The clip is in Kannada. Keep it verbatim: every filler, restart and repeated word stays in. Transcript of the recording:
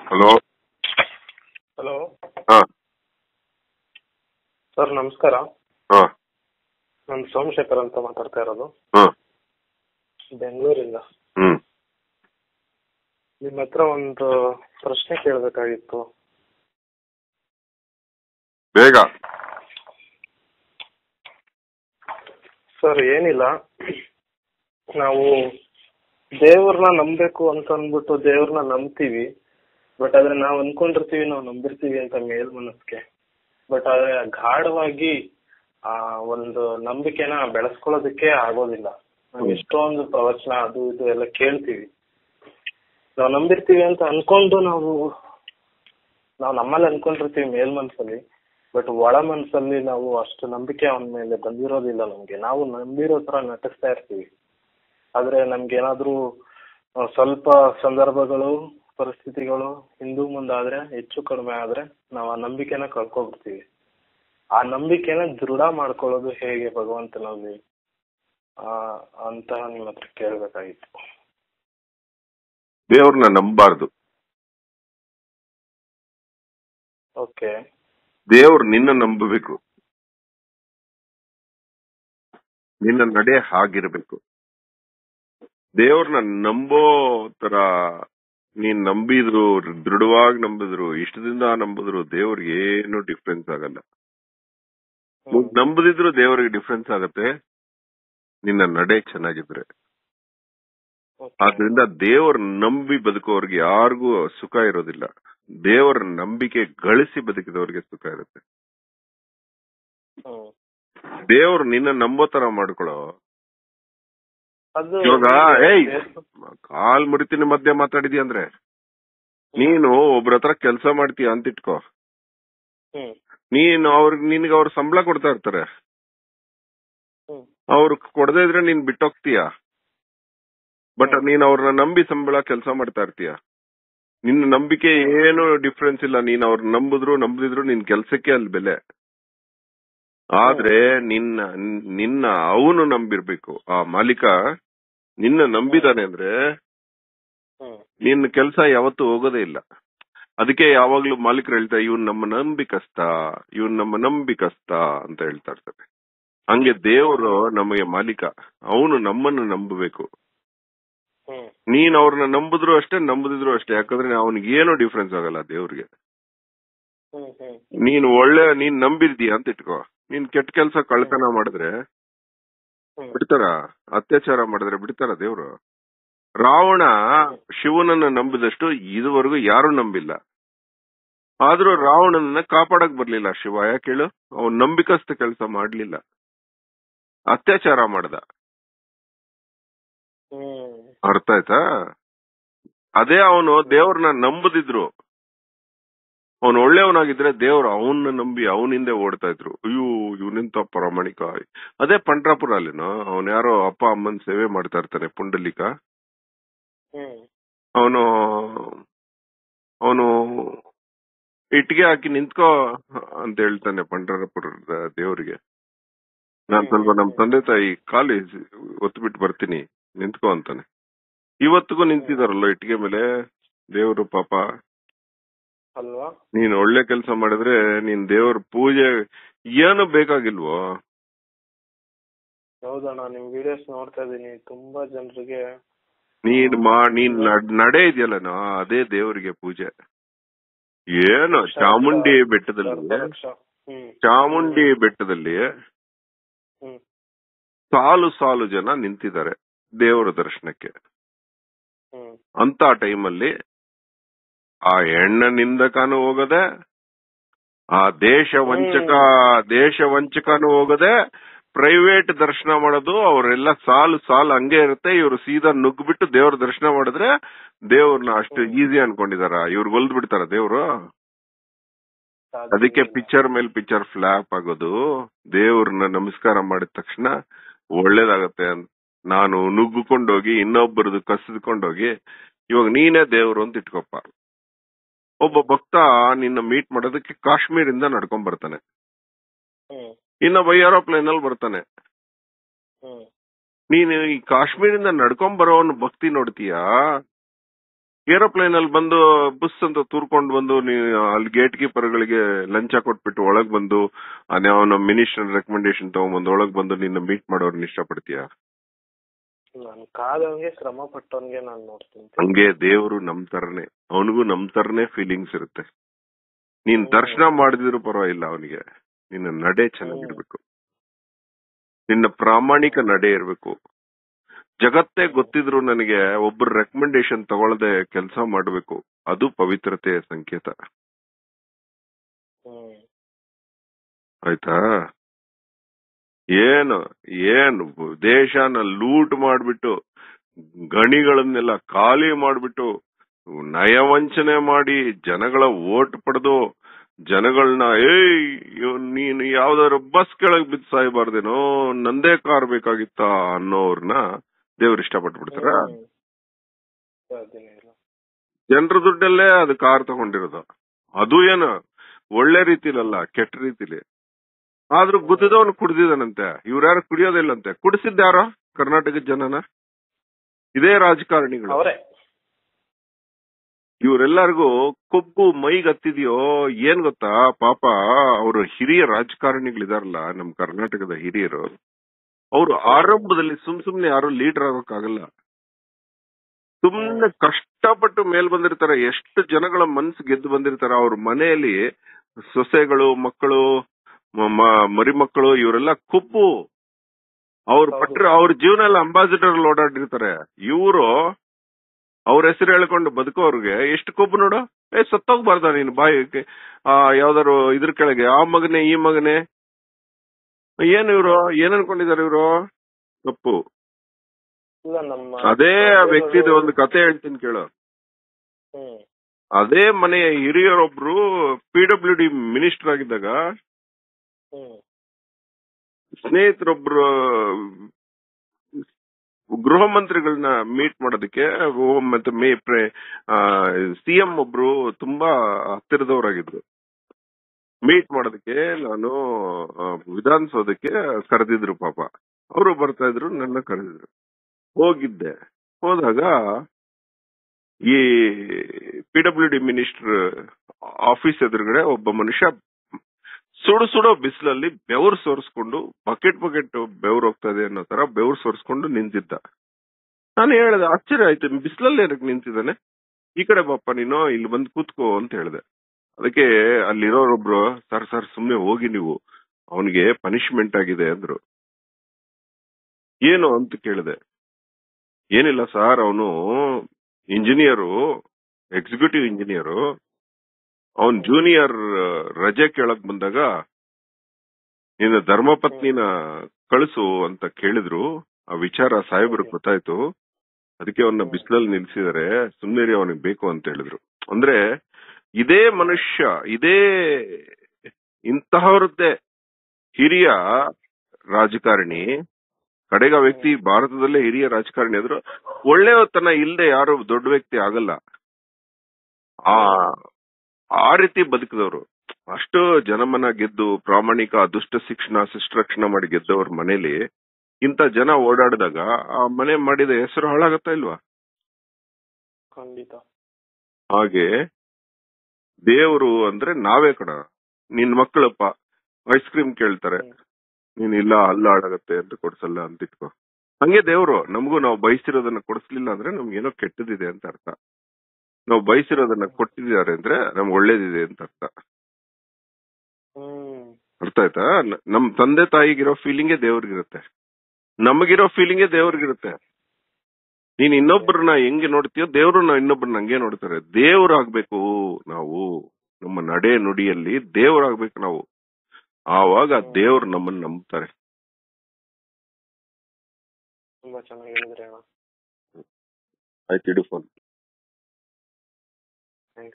ಹಲೋ. ಹಲೋ ಹಾ ಸರ್, ನಮಸ್ಕಾರ. ಹಾ ನಾನು ಸೋಮಶೇಖರ್ ಅಂತ ಮಾತಾಡ್ತಾ ಇರೋದು, ಹಾ ಬೆಂಗಳೂರಿಂದ. ಹ್ಮ್ ನಿಮ್ಮ ಹತ್ರ ಒಂದು ಪ್ರಶ್ನೆ ಕೇಳಬೇಕಾಗಿತ್ತು. ಬೇಗ. ಸರ್, ಏನಿಲ್ಲ, ನಾವು ದೇವ್ರನ್ನ ನಂಬಬೇಕು ಅಂತ ಅಂದ್ಬಿಟ್ಟು ದೇವ್ರನ್ನ ನಂಬ್ತೀವಿ. ಬಟ್ ಆದ್ರೆ ನಾವು ಅನ್ಕೊಂಡಿರ್ತೀವಿ ನಾವು ನಂಬಿರ್ತೀವಿ ಅಂತ ಮೇಲ್ ಮನಸ್ಸಿಗೆ. ಬಟ್ ಆದ್ರೆ ಗಾಢವಾಗಿ ಆ ಒಂದು ನಂಬಿಕೆನ ಬೆಳೆಸ್ಕೊಳ್ಳೋದಕ್ಕೆ ಆಗೋದಿಲ್ಲ. ನಾವು ಎಷ್ಟೊಂದು ಪ್ರವಚನ ಅದು ಇದು ಎಲ್ಲ ಕೇಳ್ತೀವಿ, ನಾವು ನಂಬಿರ್ತೀವಿ ಅಂತ ಅನ್ಕೊಂಡು ನಾವು ನಾವು ನಮ್ಮಲ್ಲಿ ಅನ್ಕೊಂಡಿರ್ತೀವಿ ಮೇಲ್ ಮನ್ಸಲ್ಲಿ. ಬಟ್ ಒಳ ಮನ್ಸಲ್ಲಿ ನಾವು ಅಷ್ಟು ನಂಬಿಕೆ ಅವನ ಮೇಲೆ ಬಂದಿರೋದಿಲ್ಲ. ನಮ್ಗೆ ನಾವು ನಂಬಿರೋ ತರ ನಟಿಸ್ತಾ ಇರ್ತೀವಿ. ಆದ್ರೆ ನಮ್ಗೆ ಏನಾದ್ರೂ ಸ್ವಲ್ಪ ಸಂದರ್ಭಗಳು, ಪರಿಸ್ಥಿತಿಗಳು ಹಿಂದೂ ಮುಂದಾದ್ರೆ, ಹೆಚ್ಚು ಕಡಿಮೆ ಆದ್ರೆ ನಾವು ಆ ನಂಬಿಕೆನ ಕಳ್ಕೊಬಿಡ್ತೀವಿ. ಆ ನಂಬಿಕೆನ ದೃಢ ಮಾಡ್ಕೊಳ್ಳೋದು ಹೇಗೆ ಭಗವಂತನಲ್ಲಿ ಆ ಅಂತ ನಿಮ್ಮ ಹತ್ರ ಕೇಳ್ಬೇಕಾಗಿತ್ತು. ದೇವ್ರನ್ನ ನಂಬಾರ್ದು. ಓಕೆ. ದೇವ್ರು ನಿನ್ನ ನಂಬಬೇಕು. ನಿನ್ನ ನಡೆ ಹಾಗಿರ್ಬೇಕು. ದೇವ್ರನ್ನ ನಂಬೋ ತರ ನೀನ್ ನಂಬಿದ್ರು, ದೃಢವಾಗಿ ನಂಬಿದ್ರು, ಇಷ್ಟದಿಂದ ನಂಬಿದ್ರು ದೇವ್ರಿಗೆ ಏನು ಡಿಫ್ರೆನ್ಸ್ ಆಗಲ್ಲ. ನಂಬದಿದ್ರು ದೇವ್ರಿಗೆ ಡಿಫ್ರೆನ್ಸ್ ಆಗತ್ತೆ, ನಿನ್ನ ನಡೆ ಚೆನ್ನಾಗಿದ್ರೆ. ಆದ್ರಿಂದ ದೇವ್ರ ನಂಬಿ ಬದುಕೋರ್ಗೆ ಯಾರಿಗೂ ಸುಖ ಇರೋದಿಲ್ಲ. ದೇವರ ನಂಬಿಕೆ ಗಳಿಸಿ ಬದುಕಿದವ್ರಿಗೆ ಸುಖ ಇರುತ್ತೆ. ದೇವ್ರು ನಿನ್ನ ನಂಬೋ ತರ ಮಾಡ್ಕೊಳ್ಳೋ. ಇವಾಗ ಏಯ್ ಕಾಲ್ ಮುರಿತೀನಿ ಮಧ್ಯೆ ಮಾತಾಡಿದಿ ಅಂದ್ರೆ, ನೀನು ಒಬ್ರ ಹತ್ರ ಕೆಲ್ಸ ಮಾಡ್ತೀಯ ಅಂತ ಇಟ್ಕೋ. ನೀನು ಅವ್ರಿಗೆ ನಿನ್ಗೆ ಅವ್ರ ಸಂಬಳ ಕೊಡ್ತಾ ಇರ್ತಾರೆ, ಅವ್ರು ಕೊಡದೇ ಇದ್ರೆ ನೀನ್ ಬಿಟ್ಟೋಗ್ತೀಯ. ಬಟ್ ನೀನ್ ಅವ್ರನ್ನ ನಂಬಿ ಸಂಬಳ ಕೆಲಸ ಮಾಡ್ತಾ ಇರ್ತೀಯ. ನಿನ್ನ ನಂಬಿಕೆ ಏನು ಡಿಫ್ರೆನ್ಸ್ ಇಲ್ಲ. ನೀನ್ ಅವ್ರನ್ನ ನಂಬಿದ್ರು ನಂಬದಿದ್ರು ನಿನ್ ಕೆಲ್ಸಕ್ಕೆ ಅಲ್ಲಿ ಬೆಲೆ. ಆದ್ರೆ ನಿನ್ನ ನಿನ್ನ ಅವನು ನಂಬಿರ್ಬೇಕು. ಆ ಮಾಲೀಕ ನಿನ್ನ ನಂಬಿದಾನೆ ಅಂದ್ರೆ ನಿನ್ನ ಕೆಲ್ಸ ಯಾವತ್ತೂ ಹೋಗೋದೇ ಇಲ್ಲ. ಅದಕ್ಕೆ ಯಾವಾಗ್ಲೂ ಮಾಲೀಕರು ಹೇಳ್ತಾರೆ, ಇವ್ನ್ ನಮ್ಮ ನಂಬಿಕಸ್ತ, ಇವ್ನ್ ನಮ್ಮ ನಂಬಿಕಸ್ತ ಅಂತ ಹೇಳ್ತಾ ಇರ್ತಾರೆ. ಹಂಗೆ ದೇವರು ನಮಗೆ ಮಾಲೀಕ, ಅವನು ನಮ್ಮನ್ನು ನಂಬಬೇಕು. ನೀನ್ ಅವ್ರನ್ನ ನಂಬಿದ್ರು ಅಷ್ಟೇ, ನಂಬದಿದ್ರು ಅಷ್ಟೇ. ಯಾಕಂದ್ರೆ ಅವನಿಗೆ ಏನು ಡಿಫ್ರೆನ್ಸ್ ಆಗಲ್ಲ ದೇವ್ರಿಗೆ. ನೀನ್ ಒಳ್ಳೆ ನೀನ್ ನಂಬಿರ್ದೀಯ ಅಂತ ಇಟ್ಕೋ. ನೀನ್ ಕೆಟ್ಟ ಕೆಲ್ಸ ಕಳ್ತನ ಮಾಡಿದ್ರೆ ಬಿಡ್ತಾರ? ಅತ್ಯಾಚಾರ ಮಾಡಿದ್ರೆ ಬಿಡ್ತಾರ ದೇವ್ರು? ರಾವಣ ಶಿವನನ್ನ ನಂಬಿದಷ್ಟು ಇದುವರೆಗೂ ಯಾರು ನಂಬಿಲ್ಲ. ಆದ್ರೂ ರಾವಣನನ್ನ ಕಾಪಾಡಕ್ ಬರ್ಲಿಲ್ಲ ಶಿವ. ಯಾಕೆ ಹೇಳು? ಅವನ್ ನಂಬಿಕಸ್ತ ಕೆಲಸ ಮಾಡ್ಲಿಲ್ಲ, ಅತ್ಯಾಚಾರ ಮಾಡ್ದ. ಅರ್ಥ ಆಯ್ತಾ? ಅದೇ ಅವನು ದೇವ್ರನ್ನ ನಂಬದಿದ್ರು, ಅವನು ಒಳ್ಳೆಯವನಾಗಿದ್ರೆ ದೇವ್ರು ಅವನ್ನ ನಂಬಿ ಅವನಿಂದೆ ಓಡ್ತಾ ಇದ್ರು. ಅಯ್ಯೋ ಇವನಿಂತ ಪ್ರಾಮಾಣಿಕ. ಅದೇ ಪಂಡ್ರಾಪುರ ಅಲ್ಲಿನೋ ಅವನ್ ಯಾರೋ ಅಪ್ಪ ಅಮ್ಮನ್ ಸೇವೆ ಮಾಡ್ತಾ ಇರ್ತಾನೆ, ಪುಂಡಲಿಕ. ಅವನು ಅವನು ಇಟ್ಟಿಗೆ ಹಾಕಿ ನಿಂತ್ಕೋ ಅಂತ ಹೇಳ್ತಾನೆ ಪಂಡ್ರಾಪುರದ ದೇವ್ರಿಗೆ. ನಾನ್ ಸ್ವಲ್ಪ ನಮ್ ತಂದೆ ತಾಯಿ ಖಾಲಿ ಒತ್ತು ಬಿಟ್ಟು ಬರ್ತೀನಿ, ನಿಂತ್ಕೋ ಅಂತಾನೆ. ಇವತ್ತಿಗೂ ನಿಂತಿದಾರಲ್ಲ ಇಟ್ಟಿಗೆ ಮೇಲೆ ದೇವ್ರು ಪಾಪ. ಅಲ್ವಾ? ನೀನ್ ಒಳ್ಳೆ ಕೆಲಸ ಮಾಡಿದ್ರೆ ನೀನ್ ದೇವ್ರ ಪೂಜೆ ಏನು ಬೇಕಾಗಿಲ್ವೋ? ಹೌದಣ್ಣ, ನಿಮ್ ವಿಡಿಯೋಸ್ ನೋಡ್ತಾ ಇದೀನಿ. ತುಂಬಾ ಜನರಿಗೆ ನೀನ್ ಮಾ ನೀನ್ ನಡೆ ಇದೆಯಲ್ಲ, ಅದೇ ದೇವರಿಗೆ ಪೂಜೆ. ಏನು ಚಾಮುಂಡಿ ಬೆಟ್ಟದಲ್ಲಿ ಚಾಮುಂಡಿ ಬೆಟ್ಟದಲ್ಲಿ ಸಾಲು ಸಾಲು ಜನ ನಿಂತಿದ್ದಾರೆ ದೇವರ ದರ್ಶನಕ್ಕೆ. ಅಂತ ಟೈಮಲ್ಲಿ ಆ ಹೆಣ್ಣ ನಿಂದಕನೂ ಹೋಗದೆ, ಆ ದೇಶ ವಂಚಕ ದೇಶ ವಂಚಕನೂ ಹೋಗದೆ ಪ್ರೈವೇಟ್ ದರ್ಶನ ಮಾಡೋದು. ಅವರೆಲ್ಲ ಸಾಲು ಸಾಲು ಹಂಗೆ ಇರುತ್ತೆ. ಇವ್ರು ಸೀದಾ ನುಗ್ಬಿಟ್ಟು ದೇವ್ರ ದರ್ಶನ ಮಾಡಿದ್ರೆ ದೇವ್ರನ್ನ ಅಷ್ಟು ಈಸಿ ಅನ್ಕೊಂಡಿದಾರ? ಇವ್ರಿಗೆ ಒಲ್ದ್ ಬಿಡ್ತಾರ ದೇವ್ರು? ಅದಕ್ಕೆ ಪಿಕ್ಚರ್ ಮೇಲೆ ಪಿಕ್ಚರ್ ಫ್ಲಾಪ್ ಆಗೋದು. ದೇವ್ರನ್ನ ನಮಸ್ಕಾರ ಮಾಡಿದ ತಕ್ಷಣ ಒಳ್ಳೇದಾಗತ್ತೆ ಅಂತ ನಾನು ನುಗ್ಗುಕೊಂಡೋಗಿ ಇನ್ನೊಬ್ಬರದು ಕಸಿದ್ಕೊಂಡೋಗಿ, ಇವಾಗ ನೀನೇ ದೇವ್ರು ಅಂತ ಇಟ್ಕೊಪ್ಪ. ಒಬ್ಬ ಭಕ್ತ ನಿನ್ನ ಮೀಟ್ ಮಾಡೋದಕ್ಕೆ ಕಾಶ್ಮೀರಿಂದ ನಡ್ಕೊಂಡ್ ಬರ್ತಾನೆ, ಇನ್ನೊಬ್ಬ ಏರೋಪ್ಲೇನ್ ಅಲ್ಲಿ ಬರ್ತಾನೆ. ನೀನು ಈ ಕಾಶ್ಮೀರಿಂದ ನಡ್ಕೊಂಡ್ ಬರೋವನ್ ಭಕ್ತಿ ನೋಡ್ತೀಯಾ, ಏರೋಪ್ಲೇನ್ ಅಲ್ಲಿ ಬಂದು ಬುಸ್ ಅಂತ ತೂರ್ಕೊಂಡು ಬಂದು ನೀ ಅಲ್ಲಿ ಗೇಟ್ ಕೀಪರ್ ಗಳಿಗೆ ಲಂಚ ಕೊಟ್ಬಿಟ್ಟು ಒಳಗ್ ಬಂದು ಅವನ ಮಿನಿಸ್ಟರ್ ರೆಕಮೆಂಡೇಶನ್ ತಗೊಂಡ್ಬಂದು ಒಳಗ್ ಬಂದು ನಿನ್ನ ಮೀಟ್ ಮಾಡೋರ್ನ ಇಷ್ಟಪಡ್ತೀಯ? ನಾನು ಕಾದವನ್ಗೆ ಶ್ರಮ ಪಟ್ಟವನ್ಗೆ ನಾನು ನೋಡ್ತೀನಿ. ಹಂಗೆ ದೇವ್ರು ನಮ್ ತರನೇ, ಅವನಿಗೂ ನಮ್ ತರನೇ ಫೀಲಿಂಗ್ಸ್ ಇರುತ್ತೆ. ನೀನ್ ದರ್ಶನ ಮಾಡಿದ್ರು ಪರವಾಗಿಲ್ಲ, ಅವನಿಗೆ ನಿನ್ನ ನಡೆ ಚೆನ್ನಾಗಿರ್ಬೇಕು, ನಿನ್ನ ಪ್ರಾಮಾಣಿಕ ನಡೆ ಇರ್ಬೇಕು. ಜಗತ್ತೇ ಗೊತ್ತಿದ್ರು ನನಗೆ ಒಬ್ಬರ ರೆಕಮೆಂಡೇಶನ್ ತಗೊಳ್ಳದೆ ಕೆಲಸ ಮಾಡ್ಬೇಕು, ಅದು ಪವಿತ್ರತೆಯ ಸಂಕೇತ. ಆಯ್ತಾ? ಏನು ಏನು ದೇಶನ ಲೂಟ್ ಮಾಡ್ಬಿಟ್ಟು ಗಣಿಗಳನ್ನೆಲ್ಲ ಖಾಲಿ ಮಾಡ್ಬಿಟ್ಟು ನಯವಂಚನೆ ಮಾಡಿ ಜನಗಳ ಓಟ್ ಪಡೆದು ಜನಗಳನ್ನ ಏಯ್ ನೀನು ಯಾವ್ದಾದ್ರು ಬಸ್ ಕೆಳಗ್ ಬಿದ್ದು ಸಾಯ್ಬಾರ್ದೇನೋ, ನಂದೇ ಕಾರ್ ಬೇಕಾಗಿತ್ತ ಅನ್ನೋರ್ನ ದೇವ್ರು ಇಷ್ಟಪಟ್ಬಿಡ್ತಾರ? ಜನರ ದುಡ್ಡಲ್ಲೇ ಅದು ಕಾರ್ ತಗೊಂಡಿರೋದು, ಅದು ಏನು ಒಳ್ಳೆ ರೀತಿಲಲ್ಲ, ಕೆಟ್ಟ ರೀತಿಲಿ. ಆದ್ರೂ ಗುದ್ದಿದವನು ಕುಡ್ದಿದಾನಂತೆ, ಇವ್ರ್ಯಾರು ಕುಡಿಯೋದಿಲ್ಲಂತೆ. ಕುಡಿಸಿದ್ಯಾರೋ ಕರ್ನಾಟಕದ ಜನನ? ಇದೇ ರಾಜಕಾರಣಿಗಳು. ಇವರೆಲ್ಲರಿಗೂ ಕೊಬ್ಬು ಮೈಗೆ ಹತ್ತಿದ್ಯೋ ಏನ್ ಗೊತ್ತಾ? ಪಾಪ ಅವರು ಹಿರಿಯ ರಾಜಕಾರಣಿಗಳಿದಾರಲ್ಲ, ನಮ್ ಕರ್ನಾಟಕದ ಹಿರಿಯರು, ಅವರು ಆರಂಭದಲ್ಲಿ ಸುಮ್ ಸುಮ್ನೆ ಯಾರು ಲೀಡರ್ ಆಗೋಕ್ಕಾಗಲ್ಲ. ಸುಮ್ನೆ ಕಷ್ಟಪಟ್ಟು ಮೇಲ್ ಬಂದಿರ್ತಾರೆ, ಎಷ್ಟು ಜನಗಳ ಮನ್ಸು ಗೆದ್ದು ಬಂದಿರ್ತಾರೆ. ಅವ್ರ ಮನೆಯಲ್ಲಿ ಸೊಸೆಗಳು, ಮಕ್ಕಳು, ಮರಿಮಕ್ಕಳು ಇವರೆಲ್ಲ ಕೊಬ್ಬು. ಅವ್ರ ಪಟ್ರೆ ಅವ್ರ ಜೀವನ ಎಲ್ಲ ಅಂಬಾಸಿಡರ್ ಓಡಾಡಿರ್ತಾರೆ. ಇವರು ಅವ್ರ ಹೆಸರು ಹೇಳ್ಕೊಂಡು ಬದುಕೋರ್ಗೆ ಎಷ್ಟು ಕೊಬ್ಬು ನೋಡು. ಏ ಸತ್ತೋಗ್ಬಾರ್ದ ನೀನು ಬಾಯಿ ಯಾವ್ದಾರು ಇದ್ರ ಕೆಳಗೆ, ಆ ಮಗನೇ ಈ ಮಗನೇ. ಏನ್ ಇವ್ರು ಏನ್ ಅನ್ಕೊಂಡಿದಾರೆ ಇವ್ರು? ತಪ್ಪು. ಅದೇ ವ್ಯಕ್ತಿದ ಒಂದು ಕತೆ ಹೇಳ್ತೀನಿ ಕೇಳು. ಅದೇ ಮನೆಯ ಹಿರಿಯರೊಬ್ರು ಪಿ ಡಬ್ಲ್ಯೂ ಡಿ ಮಿನಿಸ್ಟರ್ ಆಗಿದ್ದಾಗ ಸ್ನೇಹಿತರೊಬ್ರು ಗೃಹ ಮಂತ್ರಿಗಳನ್ನ ಮೀಟ್ ಮಾಡೋದಕ್ಕೆ ಮತ್ತೆ ಸಿಎಂ ಒಬ್ರು ತುಂಬಾ ಹತ್ತಿರದವರಾಗಿದ್ರು. ಮೀಟ್ ಮಾಡೋದಕ್ಕೆ ನಾನು ವಿಧಾನಸೌಧಕ್ಕೆ ಕರೆದಿದ್ರು. ಪಾಪ ಅವರು ಬರ್ತಾ ಇದ್ರು, ನನ್ನ ಕರೆದಿದ್ರು. ಹೋಗಿದ್ದೆ. ಹೋದಾಗ ಈ P W D minister office ಎದುರುಗಡೆ ಒಬ್ಬ ಮನುಷ್ಯ ಸುಡು ಸುಡೋ ಬಿಸಿಲಲ್ಲಿ ಬೆವರು ಸೋರಿಸ್ಕೊಂಡು, ಬಕೆಟ್ ಬಕೆಟ್ ಬೆವರು ಹೋಗ್ತಾ ಇದೆ ಅನ್ನೋ ತರ ಬೆವರು ಸೋರಿಸ್ಕೊಂಡು ನಿಂತಿದ್ದ. ನಾನು ಹೇಳಿದೆ, ಆಶ್ಚರ್ಯ ಆಯ್ತು, ಬಿಸಿಲಲ್ಲಿ ಏನಕ್ಕೆ ನಿಂತಿದ್ದಾನೆ, ಈ ಕಡೆ ಬಾಪ ನೀನು, ಇಲ್ಲಿ ಬಂದು ಕೂತ್ಕೋ ಅಂತ ಹೇಳಿದೆ. ಅದಕ್ಕೆ ಅಲ್ಲಿರೋರೊಬ್ರು, ಸರ್ ಸರ್ ಸುಮ್ನೆ ಹೋಗಿ ನೀವು, ಅವನಿಗೆ ಪನಿಷ್ಮೆಂಟ್ ಆಗಿದೆ ಅಂದ್ರು. ಏನು ಅಂತ ಕೇಳಿದೆ. ಏನಿಲ್ಲ ಸರ್, ಅವನು ಇಂಜಿನಿಯರು, ಎಕ್ಸಿಕ್ಯೂಟಿವ್ ಇಂಜಿನಿಯರು, ಅವನ್ ಜೂನಿಯರ್ ರಜೆ ಕೇಳಕ್ ಬಂದಾಗ ನಿನ್ನ ಧರ್ಮಪತ್ನಿನ ಕಳಿಸು ಅಂತ ಕೇಳಿದ್ರು. ಆ ವಿಚಾರ ಸಾಹೇಬ್ರಿಗೆ ಗೊತ್ತಾಯ್ತು, ಅದಕ್ಕೆ ಅವನ್ನ ಬಿಸಿಲಲ್ಲಿ ನಿಲ್ಸಿದಾರೆ, ಸುಮ್ಮನೆ ಅವನಿಗೆ ಬೇಕು ಅಂತ ಹೇಳಿದ್ರು. ಅಂದ್ರೆ ಇದೇ ಮನುಷ್ಯ, ಇದೇ ಇಂತಹವ್ರದ್ದೇ ಹಿರಿಯ ರಾಜಕಾರಣಿ, ಕಡೆಗ ವ್ಯಕ್ತಿ ಭಾರತದಲ್ಲೇ ಹಿರಿಯ ರಾಜಕಾರಣಿ ಆದ್ರು ಒಳ್ಳೆತನ ಇಲ್ಲದೆ ಯಾರು ದೊಡ್ಡ ವ್ಯಕ್ತಿ ಆಗಲ್ಲ. ಆ ಆ ರೀತಿ ಬದುಕಿದವರು, ಅಷ್ಟು ಜನಮನ ಗೆದ್ದು ಪ್ರಾಮಾಣಿಕ ದುಷ್ಟ ಶಿಕ್ಷಣ ಶಿಷ್ಟರಕ್ಷಣೆ ಮಾಡಿ ಗೆದ್ದವ್ರ ಮನೇಲಿ ಇಂತ ಜನ ಓಡಾಡಿದಾಗ ಆ ಮನೆ ಮಾಡಿದ ಹೆಸರು ಹಾಳಾಗತ್ತಾ ಇಲ್ವಾ? ಖಂಡಿತ. ಹಾಗೆ ದೇವರು ಅಂದ್ರೆ ನಾವೇ ಕಣ. ನಿನ್ ಮಕ್ಕಳಪ್ಪ ಐಸ್ ಕ್ರೀಮ್ ಕೇಳ್ತಾರೆ, ನೀನ್ ಇಲ್ಲ ಹಲ್ಲ ಹಾಳಾಗತ್ತೆ ಅಂತ ಕೊಡ್ಸಲ್ಲ ಅಂತ ಇಟ್ಕೋ. ಹಂಗೆ ದೇವ್ರು ನಮಗೂ ನಾವು ಬಯಸಿರೋದನ್ನ ಕೊಡಿಸ್ಲಿಲ್ಲ ಅಂದ್ರೆ ನಮ್ಗೇನೋ ಕೆಟ್ಟದಿದೆ ಅಂತ ಅರ್ಥ. ನಾವು ಬಯಸಿರೋದನ್ನ ಕೊಟ್ಟಿದ್ದಾರೆ ಅಂದ್ರೆ ನಮ್ಗೆ ಒಳ್ಳೇದಿದೆ ಅಂತ ಅರ್ಥ. ಅರ್ಥ ಆಯ್ತಾ? ನಮ್ ತಂದೆ ತಾಯಿಗಿರೋ ಫೀಲಿಂಗೇ ದೇವ್ರಿಗಿರುತ್ತೆ, ನಮಗಿರೋ ಫೀಲಿಂಗೇ ದೇವ್ರಿಗಿರುತ್ತೆ. ನೀನ್ ಇನ್ನೊಬ್ಬರನ್ನ ಹೆಂಗೆ ನೋಡ್ತೀಯೋ ದೇವ್ರನ್ನ ಇನ್ನೊಬ್ಬರನ್ನ ಹಂಗೆ ನೋಡ್ತಾರೆ. ದೇವ್ರಾಗ್ಬೇಕು ನಾವು, ನಮ್ಮ ನಡೆ ನುಡಿಯಲ್ಲಿ ದೇವ್ರಾಗ್ಬೇಕು ನಾವು. ಆವಾಗ ದೇವ್ರು ನಮ್ಮನ್ನ ನಂಬ್ತಾರೆ. ತುಂಬಾ ಚೆನ್ನಾಗಿ ಹೇಳಿದ್ರಿ ಅಣ್ಣ. ಆಯ್ತು, ಇಡು ಫೋನ್.